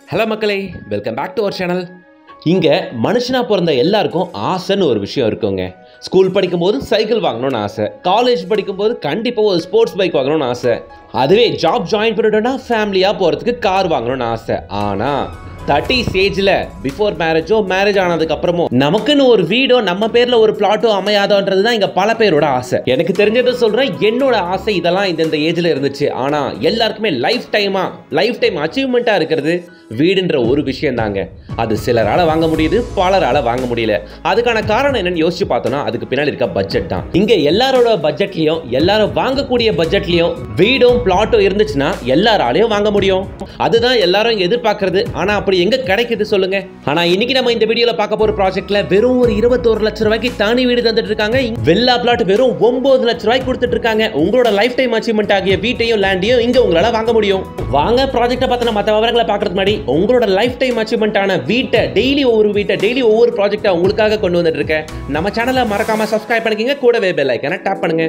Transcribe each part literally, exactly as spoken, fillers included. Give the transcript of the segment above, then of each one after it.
Hello மக்களே, welcome back to our channel. இங்கே மனுஷனாக பிறந்த எல்லாருக்கும் ஆசைன்னு ஒரு விஷயம் இருக்குங்க. ஸ்கூல் படிக்கும்போது சைக்கிள் வாங்கணும்னு ஆசை, காலேஜ் படிக்கும்போது கண்டிப்பாக ஒரு ஸ்போர்ட்ஸ் பைக் வாங்கணும்னு ஆசை, அதுவே ஜாப் ஜாயின் பண்ணிட்டோன்னா ஃபேமிலியாக போகிறதுக்கு கார் வாங்கணும்னு ஆசை. ஆனால் தேர்ட்டி ஸ்டேஜில் பிஃபோர் மேரேஜோ மேரேஜ் ஆனதுக்கு அப்புறமோ நமக்குன்னு ஒரு வீடோ நம்ம பேரில் ஒரு பிளாட்டோ அமையாதோன்றது தான் இங்கே பல பேரோட ஆசை. எனக்கு தெரிஞ்சதை சொல்கிறேன், என்னோட ஆசை இதெல்லாம் இந்த இந்த ஏஜில் இருந்துச்சு. ஆனால் எல்லாருக்குமே லைஃப் டைமாக லைஃப் டைம் அச்சீவ்மெண்ட்டாக இருக்கிறது வீடுன்ற ஒரு விஷயம் தாங்க. அது சிலரால் வாங்க முடியுது, பலரால் வாங்க முடியல. அதுக்கான காரணம் என்னன்னு யோசிச்சு பார்த்தோம்னா அதுக்கு பின்னாடி இருக்க பட்ஜெட் தான். இங்கே எல்லாரோட பட்ஜெட்லையும் எல்லாரும் வாங்கக்கூடிய பட்ஜெட்லையும் வீடும் பிளாட்டும் இருந்துச்சுன்னா எல்லாராலையும் வாங்க முடியும். அதுதான் எல்லாரும் இங்கே எதிர்பார்க்கறது. ஆனால் அப்படி எங்க கிடைக்குது சொல்லுங்க? ஆனா இன்னைக்கு நம்ம இந்த வீடியோல பார்க்க போற ப்ராஜெக்ட்ல வெறும் ஒரு இருபத்தொரு லட்சம் ரூபாய்க்கு தனி வீடு தந்துட்டு இருக்காங்க. வெள்ளா பிளாட் வெறும் ஒன்பது லட்சம் ரூபாய்க்கு கொடுத்துட்டு இருக்காங்க. உங்களோட லைஃப் டைம் அச்சீவ்மெண்ட் ஆகிய வீட்டையும் லேண்டையும் இங்க உங்களால வாங்க முடியும். வாங்க ப்ராஜெக்ட்டை பத்தின மற்ற விவரங்களை பார்க்கறதுக்கு முன்னாடி உங்களோட லைஃப் டைம் அச்சீவ்மெண்ட் ஆன வீட்டை டெய்லி ஒவ்வொரு வீட்டை டெய்லி ஒவ்வொரு ப்ராஜெக்ட்டை உங்களுக்காக கொண்டு வந்துட்டு இருக்கேன். நம்ம சேனலை மறக்காம சப்ஸ்கிரைப் பண்ணிக்கங்க, கூடவே பெல் ஐகானை டாப் பண்ணுங்க.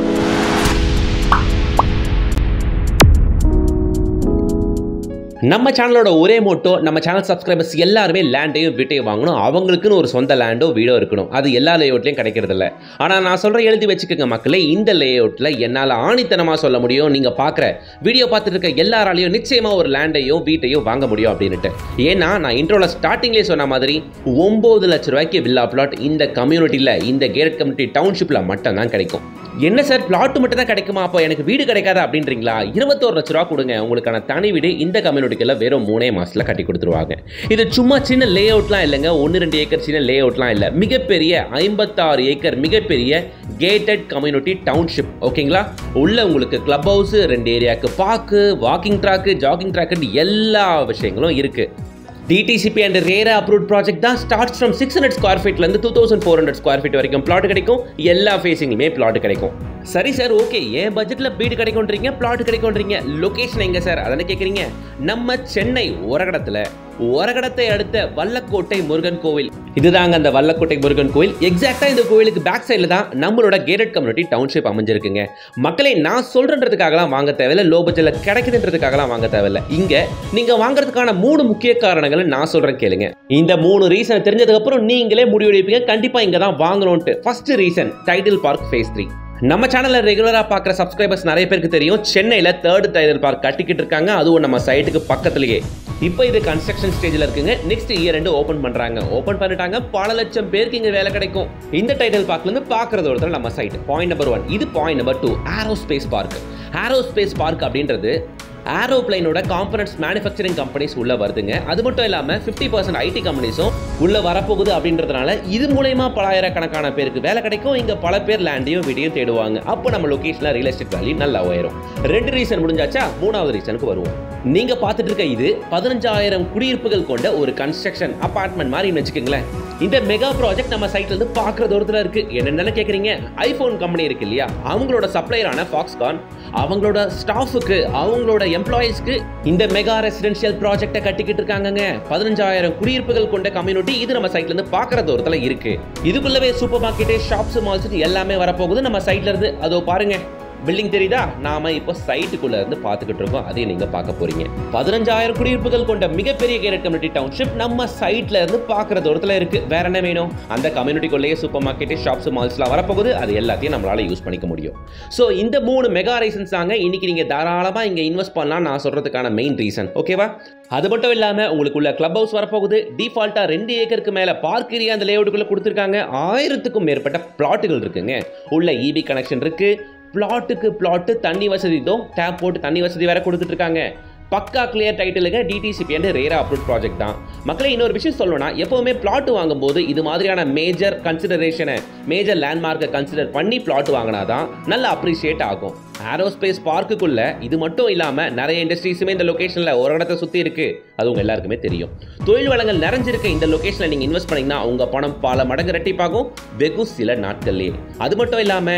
நம்ம சேனலோட ஒரே மோட்டோ, நம்ம சேனல் சப்ஸ்கிரைபர்ஸ் எல்லாருமே லேண்டையும் வீட்டையும் வாங்கணும். அவங்களுக்குன்னு ஒரு சொந்த லேண்டோ வீடோ இருக்கணும். அது எல்லா லேஅவுட்லையும் கிடைக்கிறது இல்லை. ஆனால் நான் சொல்கிற எழுதி வச்சுக்கோங்க மக்களே, இந்த லேஅவுட்டில் என்னால் ஆணித்தனமாக சொல்ல முடியும், நீங்கள் பார்க்குற வீடியோ பார்த்துட்டு இருக்க எல்லாராலையும் நிச்சயமாக ஒரு லேண்டையும் வீட்டையும் வாங்க முடியும் அப்படின்ட்டு. ஏன்னா நான் இன்ட்ரோவில் ஸ்டார்டிங்லேயே சொன்ன மாதிரி ஒம்பது லட்ச ரூபாய்க்கு வில்லா பிளாட் இந்த கம்யூனிட்டியில், இந்த கேட்டட் கம்யூனிட்டி டவுன்ஷிப்பில் மட்டும் தான் கிடைக்கும். என்ன சார், பிளாட் மட்டும் தான் கிடைக்குமா? அப்போ எனக்கு வீடு கிடைக்காதா அப்படின்றீங்களா? இருபத்தோரு லட்ச ரூபா கொடுங்க, உங்களுக்கான தனி வீடு இந்த கம்யூனிட்டிக்குள்ள வெறும் மூணே மாசத்துல கட்டி கொடுத்துருவாங்க. இது சும்மா சின்ன லே அவுட்லாம் இல்லைங்க, ஒன்று ரெண்டு ஏக்கர் சின்ன லே அவுட்லாம் இல்லை, மிகப்பெரிய ஐம்பத்தாறு ஏக்கர் மிகப்பெரிய கேட்டட் கம்யூனிட்டி டவுன்ஷிப். ஓகேங்களா? உள்ள உங்களுக்கு கிளப் ஹவுஸ், ரெண்டு ஏரியாவுக்கு park, walking track, jogging track, எல்லா விஷயங்களும் இருக்கு. D T C P and RERA approved project தான். Starts from six hundred square ஃபீட்ல இருந்து two thousand four hundred square feet வரைக்கும் பிளாட் கிடைக்கும். எல்லா ஃபேஸிங்குமே பிளாட் கிடைக்கும். சரி சார், ஓகே, ஏன் பட்ஜெட்ல வீடு கிடைக்கும்ன்றீங்க, பிளாட் கிடைக்கும்ன்றீங்க, லொகேஷன் எங்க சார் அதானே கேட்குறீங்க? நம்ம சென்னை ஒரகடத்துல, ஒரகடத்தை அடுத்த வல்லக்கோட்டை முருகன் கோவில், இதுதாங்க அந்த வல்லக்கோட்டை முருகன் கோவில். எக்ஸாக்டா இந்த கோவிலுக்கு பேக் சைட்ல தான் நம்மளோட கேட்டட் கம்யூனிட்டி டவுன்ஷிப் அமைஞ்சிருக்குங்க. மக்களை நான் சொல்றதுக்காகலாம் வாங்க தேவையில்லை, லோ பட்ஜெட்ல கிடைக்குதுன்றதுக்காகலாம் வாங்க தேவையில்லை. இங்க நீங்க வாங்குறதுக்கான மூணு முக்கிய காரணங்களை நான் சொல்றேன் கேளுங்க. இந்த மூணு ரீசன் தெரிஞ்சதுக்கு அப்புறம் நீங்களே முடிவெடுப்பீங்க கண்டிப்பா இங்க தான் வாங்கணும்ட்டு. First reason, Tidel park phase three. நம்ம சேனலில் ரெகுலராக பார்க்குற சப்ஸ்கிரைபர்ஸ் நிறைய பேருக்கு தெரியும், சென்னையில் தேர்ட் டைடல் பார்க் கட்டிக்கிட்டு இருக்காங்க. அதுவும் நம்ம சைட்டுக்கு பக்கத்துலேயே. இப்போ இது கன்ஸ்ட்ரக்ஷன் ஸ்டேஜில் இருக்குங்க. நெக்ஸ்ட் இயர் ரெண்டு ஓப்பன் பண்ணுறாங்க. ஓப்பன் பண்ணிட்டாங்க, பல லட்சம் பேருக்கு இங்கே வேலை கிடைக்கும். இந்த டைடல் பார்க்லேருந்து பார்க்குறது ஒருத்தர் நம்ம சைட். பாயிண்ட் நம்பர் ஒன் இது. Point number two, aerospace park. Aerospace park அப்படின்றது ஏரோப்ளைனோட காம்பனன்ட்ஸ் மேனுஃபேக்சரிங் கம்பெனிஸ் உள்ள வருதுங்க. அது மட்டும் இல்லாமல் ஃபிஃப்டி பர்சன்ட் ஐடி கம்பெனிஸும் உள்ள வரப்போகுது அப்படின்றதுனால இது மூலயமா பலாயிரக்கணக்கான பேருக்கு வேலை கிடைக்கும். இங்கே பல பேர் லேண்டையும் வீடியும் தேடுவாங்க. அப்போ நம்ம லொகேஷனில் ரியல் எஸ்டேட் வேல்யூ நல்லா உயரும். ரெண்டு ரீசன் முடிஞ்சாச்சா, மூணாவது ரீசனுக்கு வருவோம். நீங்க பார்த்துட்டு இருக்க இது பதினஞ்சாயிரம் குடியிருப்புகள் கொண்ட ஒரு கன்ஸ்ட்ரக்ஷன் அபார்ட்மெண்ட் மாதிரி வச்சுக்கோங்களேன். இந்த மெகா ப்ராஜெக்ட் நம்ம சைட்ல இருந்து பார்க்குற தூரத்தில் இருக்கு. என்னென்ன கேட்குறீங்க, ஐபோன் கம்பெனி இருக்கு இல்லையா, அவங்களோட சப்ளையரான ஃபாக்ஸ்கான் அவங்களோட ஸ்டாஃபுக்கு, அவங்களோட எம்ப்ளாயிஸ்க்கு இந்த மெகா ரெசிடென்ஷியல் ப்ராஜெக்டை கட்டிக்கிட்டு இருக்காங்க. பதினஞ்சாயிரம் குடியிருப்புகள் கொண்ட கம்யூனிட்டி இது நம்ம சைட்ல இருந்து பார்க்குற தூரத்தில் இருக்கு. இதுக்குள்ளவே சூப்பர் மார்க்கெட்டு, ஷாப்ஸ், மால்ஸ் எல்லாமே வரப்போகுது நம்ம சைட்ல இருந்து. அதோ பாருங்க, பில்டிங் தெரியுதா? நாம இப்போ சைட்டுக்குள்ள இருந்து பார்த்துக்கிட்டு இருக்கோம். அதையும் நீங்க பார்க்க போறீங்க. பதினஞ்சாயிரம் குடியிருப்புகள் கொண்ட மிகப்பெரிய கேட்டட் கம்யூனிட்டி டவுன்ஷிப் நம்ம சைட்ல இருந்து பார்க்குற தூரத்தில் இருக்கு. வேற என்ன வேணும்? அந்த கம்யூனிட்டிக்குள்ளேயே சூப்பர் மார்க்கெட், ஷாப்ஸ், மால்ஸ்லாம் வரப்போகுது. அது எல்லாத்தையும் நம்மளால யூஸ் பண்ணிக்க முடியும். ஸோ இந்த மூணு மெகா ரீசன்ஸ் தாங்க இன்னைக்கு நீங்க தாராளமா இங்க இன்வெஸ்ட் பண்ணலாம் நான் சொல்றதுக்கான மெயின் ரீசன். ஓகேவா? அது மட்டும் இல்லாம உங்களுக்குள்ள கிளப் ஹவுஸ் வரப்போகுது. டிஃபால்ட்டா ரெண்டு ஏக்கருக்கு மேல பார்க் ஏரியா அந்த லேஅவுட்டுக்குள்ள கொடுத்துருக்காங்க. ஆயிரத்துக்கும் மேற்பட்ட பிளாட்டுகள் இருக்குங்க. உள்ள இபி கனெக்ஷன் இருக்கு. பிளாட்டுக்கு பிளாட்டு தண்ணி வசதி, தோ டேப் போட்டு தண்ணி வசதி வேற கொடுத்துட்டு இருக்காங்க. பக்கா கிளியர் டைட்டிலுங்க. D T C P and RERA approved project தான். மக்களே, இன்னொரு விஷயம் சொல்லணும்னா, எப்பவுமே பிளாட் வாங்கும்போது இது மாதிரியான மேஜர் கன்சிடரேஷனை, மேஜர் லேண்ட்மார்க்கை கன்சிடர் பண்ணி பிளாட் வாங்கினாதான் நல்ல அப்ரிஷியேட் ஆகும். ஏரோஸ்பேஸ் பார்க்குக்குள்ள இது மட்டும் இல்லாம நிறைய இண்டஸ்ட்ரீஸுமே இந்த லொகேஷன்ல ஒரு இடத்தை சுத்தி இருக்கு. அது உங்க எல்லாருக்குமே தெரியும். தொழில் வளங்கள் நிறைஞ்சிருக்க இந்த லொகேஷன்ல நீங்க இன்வெஸ்ட் பண்ணீங்கன்னா உங்க பணம் பல மடங்கு ரெட்டிப்பாகும் வெகு சில நாட்கள்லயே. அது மட்டும் இல்லாம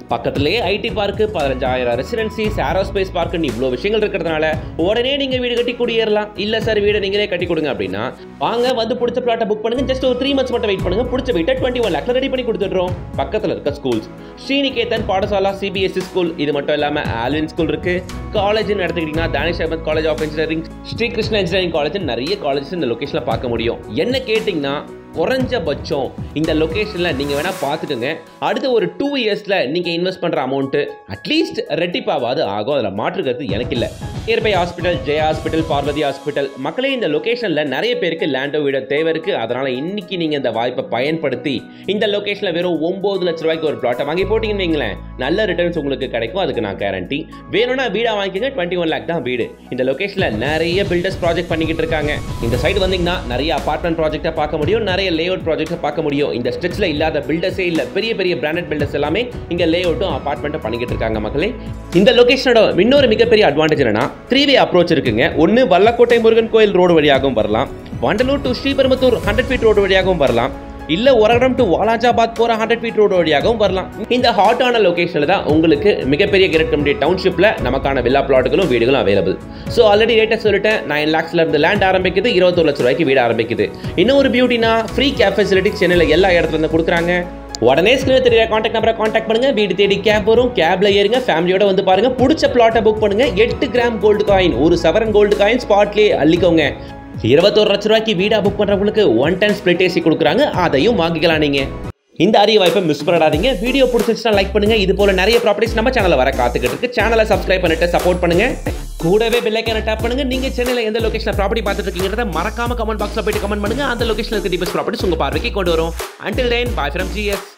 பக்கத்துலேயே ஐடி பார்க்கு, பதினஞ்சாயிரம் ரெசிடென்சிஸ், ஏரோஸ்பேஸ் பார்க்குன்னு இவ்வளோ விஷயங்கள் இருக்கிறதுனால உடனே நீங்கள் வீடு கட்டி குடியேறலாம். இல்லை சார் வீடை நீங்களே கட்டி கொடுங்க அப்படின்னா வாங்க வந்து பிடிச்ச பிளாட்டை புக் பண்ணுங்க. ஜஸ்ட் ஒரு த்ரீ மந்த்ஸ் மட்டும் வெயிட் பண்ணுங்க. பிடிச்ச வீட்டை டுவெண்ட்டி ஒன் லேக்ல ரெடி பண்ணி கொடுத்துட்றோம். பக்கத்தில் இருக்க schools Srinikethan Patashala, CBSE school, இது மட்டும் இல்லாமல் ஆல்வின் ஸ்கூல் இருக்கு. காலேஜ்னு எடுத்துக்கிட்டீங்கன்னா Danish Ahmed college of engineering, Sri Krishna engineering college, நிறைய காலேஜஸ் இந்த லொகேஷனில் பார்க்க முடியும். என்ன கேட்டிங்கன்னா குறைஞ்சபட்சம் இந்த லொகேஷனில் நீங்கள் வேணால் பார்த்துக்கோங்க. அடுத்த ஒரு டூ இயர்ஸில் நீங்கள் இன்வெஸ்ட் பண்ணுற அமௌண்ட்டு அட்லீஸ்ட் ரெட்டிப்பாவது ஆகும். அதில் மாற்றுக்கிறது எனக்கு இல்லை. Nearby hospital, Jaya hospital, Parvathi hospital, மக்களே இந்த லொகேஷனில் நிறைய பேருக்கு லேண்டோ வீட தேவை இருக்குது. அதனால் இன்னைக்கு நீங்கள் இந்த வாய்ப்பை பயன்படுத்தி இந்த லொகேஷனில் வெறும் ஒம்பது லட்ச ரூபாய்க்கு ஒரு பிளாட்டை வாங்கி போட்டிங்கன்னு வைங்களேன், நல்ல ரிட்டர்ன்ஸ் உங்களுக்கு கிடைக்கும். அதுக்கு நான் கேரண்டி. வேணும்னா வீடாக வாங்கிக்கோங்க. டுவெண்ட்டி ஒன் லேக் தான் வீடு. இந்த லொகேஷனில் நிறைய பில்டர்ஸ் ப்ராஜெக்ட் பண்ணிக்கிட்டு இருக்காங்க. இந்த சைடு வந்தீங்கன்னா நிறைய அபார்ட்மெண்ட் ப்ராஜெக்டை பார்க்க முடியும், நிறைய லேஅவுட் ப்ராஜெக்ட்டை பார்க்க முடியும். இந்த ஸ்ட்ரெச்ல இல்லாத பில்டர்ஸே இல்ல. பெரிய பெரிய பிராண்டட் பில்டர்ஸ் எல்லாமே இங்க லேஅவுட்டும் அபார்ட்மெண்ட்டும் பண்ணிக்கிட்டு இருக்காங்க. மக்களே, இந்த லொகேஷனோட இன்னொரு மிகப்பெரிய அட்வான்டேஜ் என்னன்னா த்ரீ வே அப்ரோச் இருக்குங்க. ஒன்னு வல்லக்கோட்டை முருகன் கோயில் ரோடு வழியாகவும் வரலாம், Vandalur to Sriperumbudur hundred feet road வழியாகவும் வரலாம், இல்ல ஒரகடம் டு வாலாஜாபாத் போற ஹண்ட்ரட் ஃபீட் ரோடு வழியாகவும் வரலாம். இந்த ஹாட்டான லொகேஷன்ல தான் உங்களுக்கு மிகப்பெரிய கிரேட் கம்யூனிட்டி டவுன்ஷிப்ல நமக்கான வில்லா பிளாட்டுகளும் வீடுகளும் அவைலபிள். ஸோ ஆல்ரெடி ரேட்டை சொல்லிட்டேன். நைன் லேக்ஸ்ல இருந்து லேண்ட் ஆரம்பிக்குது, இருபத்தொரு லட்ச ரூபாய்க்கு வீடு ஆரம்பிக்குது. இன்னும் ஒரு பியூட்டினா ஃப்ரீ கேப் ஃபெசிலிட்டி சென்னையில் எல்லா இடத்துல இருந்து கொடுக்குறாங்க. உடனே ஸ்கிரீன்ல தெரிய கான்டாக்ட் நம்பரை கான்டாக்ட் பண்ணுங்க. வீடு தேடி கேப் வரும், கேப்ல ஏறுங்க, ஃபேமிலியோட வந்து பாருங்க. பிடிச்ச பிளாட்டை புக் பண்ணுங்க. எட்டு கிராம் கோல்டு காயின், ஒரு சவரன் கோல்டு காயின் ஸ்பாட்லேயே அள்ளிக்கோங்க. இருபத்தொரு லட்ச ரூபாய்க்கு வீடா புக் பண்றவங்களுக்கு ஒன் டைம் ஸ்பிளிட் ஏசி கொடுக்குறாங்க, அதையும் வாங்கிக்கலாம். நீங்க இந்த அரிய வாய்ப்பை மிஸ் பண்ணிடாதீங்க. வீடியோ பிடிச்சிருச்சுன்னா லைக் பண்ணுங்க. இது போல நிறைய ப்ராப்பர்ட்டிஸ் நம்ம சேனல்ல வர காத்துக்கிட்டு இருக்கு. சேனலை சப்ஸ்கிரைப் பண்ணிட்டு சப்போர்ட் பண்ணுங்க. கூடவே பெல் ஐகானை டேப் பண்ணுங்க. நீங்க சென்னையில எந்த லொகேஷன்ல ப்ராப்பர்ட்டி பார்த்துட்டு இருக்கீங்கறத மறக்காம கமெண்ட் பாக்ஸ்ல போயிட்டு கமெண்ட் பண்ணுங்க. அந்த லொகேஷன்ல இருக்க டிபெஸ்ட் ப்ராப்பர்ட்டிஸ் உங்க பார்வைக்கு கொண்டு வரும். Until then, bye from G S.